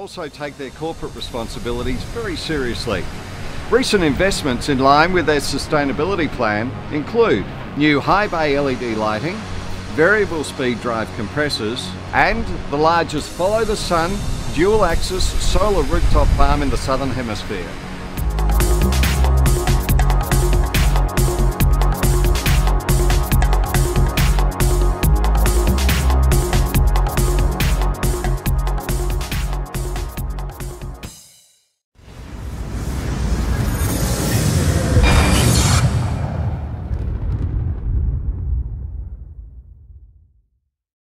also take their corporate responsibilities very seriously. Recent investments in line with their sustainability plan include new high bay LED lighting, variable speed drive compressors, and the largest follow the sun dual axis solar rooftop farm in the Southern Hemisphere.